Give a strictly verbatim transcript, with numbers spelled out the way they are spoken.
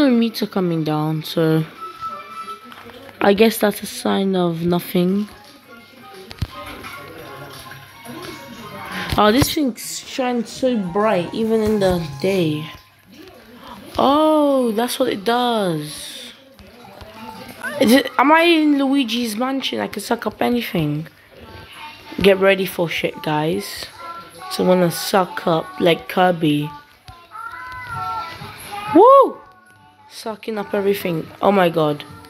no meter coming down, so I guess that's a sign of nothing. Oh, this thing shines so bright even in the day. Oh, that's what it does. Is it, am I in Luigi's mansion? I can suck up anything. Get ready for shit, guys. So I'm gonna suck up like Kirby. Woo! Sucking up everything. Oh my god.